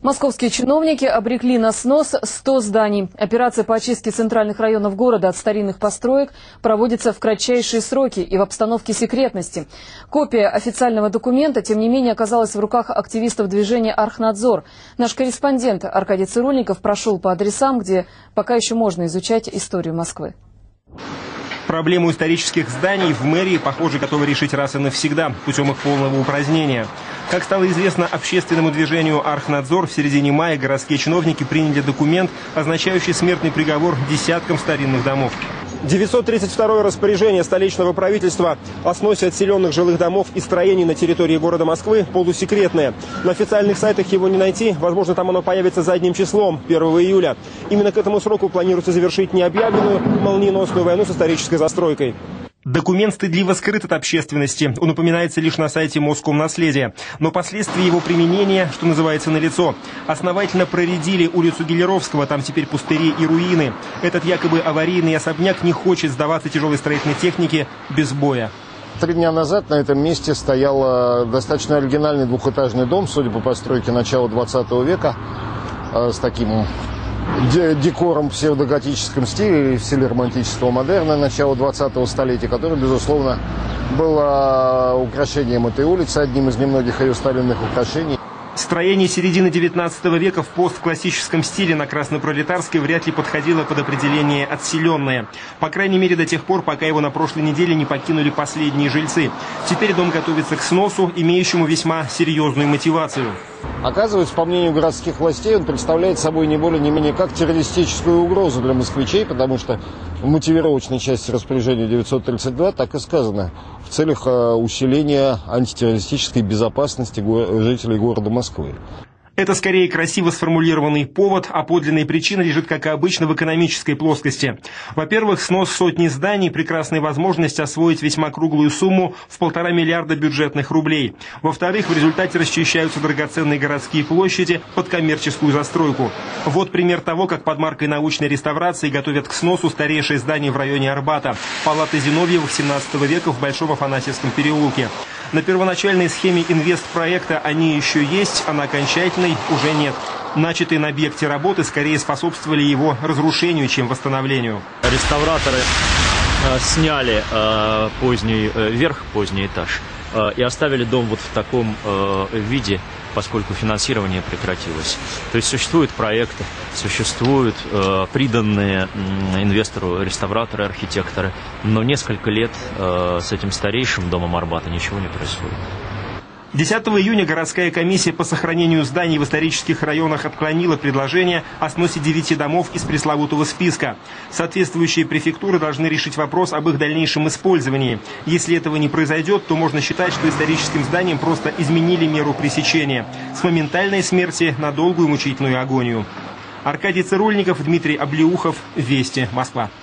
Московские чиновники обрекли на снос 100 зданий. Операция по очистке центральных районов города от старинных построек проводится в кратчайшие сроки и в обстановке секретности. Копия официального документа, тем не менее, оказалась в руках активистов движения «Архнадзор». Наш корреспондент Аркадий Цирульников прошел по адресам, где пока еще можно изучать историю Москвы. Проблему исторических зданий в мэрии, похоже, готовы решить раз и навсегда, путем их полного упразднения. Как стало известно общественному движению «Архнадзор», в середине мая городские чиновники приняли документ, означающий смертный приговор десяткам старинных домов. 932-е распоряжение столичного правительства о сносе отселенных жилых домов и строений на территории города Москвы полусекретное. На официальных сайтах его не найти, возможно, там оно появится задним числом, 1 июля. Именно к этому сроку планируется завершить необъявленную молниеносную войну с исторической застройкой. Документ стыдливо скрыт от общественности. Он упоминается лишь на сайте Москомнаследия. Но последствия его применения, что называется, налицо. Основательно проредили улицу Гелеровского, там теперь пустыри и руины. Этот якобы аварийный особняк не хочет сдаваться тяжелой строительной технике без боя. 3 дня назад на этом месте стоял достаточно оригинальный двухэтажный дом, судя по постройке начала 20 века, с таким декором в псевдоготическом стиле, в стиле романтического модерна начала 20-го столетия, который, безусловно, был украшением этой улицы, одним из немногих ее старинных украшений. Строение середины 19 века в постклассическом стиле на Краснопролетарской вряд ли подходило под определение «отселенное». По крайней мере, до тех пор, пока его на прошлой неделе не покинули последние жильцы. Теперь дом готовится к сносу, имеющему весьма серьезную мотивацию. Оказывается, по мнению городских властей, он представляет собой не более не менее как террористическую угрозу для москвичей, потому что в мотивировочной части распоряжения 932 так и сказано: в целях усиления антитеррористической безопасности жителей города Москвы. Это скорее красиво сформулированный повод, а подлинная причина лежит, как и обычно, в экономической плоскости. Во-первых, снос сотни зданий – прекрасная возможность освоить весьма круглую сумму в 1,5 миллиарда бюджетных рублей. Во-вторых, в результате расчищаются драгоценные городские площади под коммерческую застройку. Вот пример того, как под маркой научной реставрации готовят к сносу старейшее здание в районе Арбата – палаты Зиновьева XVII века в Большом Афанасьевском переулке. На первоначальной схеме инвестпроекта они еще есть, а на окончательной уже нет. Начатые на объекте работы скорее способствовали его разрушению, чем восстановлению. Реставраторы сняли поздний этаж и оставили дом вот в таком виде, поскольку финансирование прекратилось. То есть существуют проекты, существуют приданные инвестору реставраторы, архитекторы, но несколько лет с этим старейшим домом Арбата ничего не происходит. 10 июня городская комиссия по сохранению зданий в исторических районах отклонила предложение о сносе 9 домов из пресловутого списка. Соответствующие префектуры должны решить вопрос об их дальнейшем использовании. Если этого не произойдет, то можно считать, что историческим зданиям просто изменили меру пресечения. С моментальной смерти на долгую мучительную агонию. Аркадий Цирульников, Дмитрий Облеухов. Вести. Москва.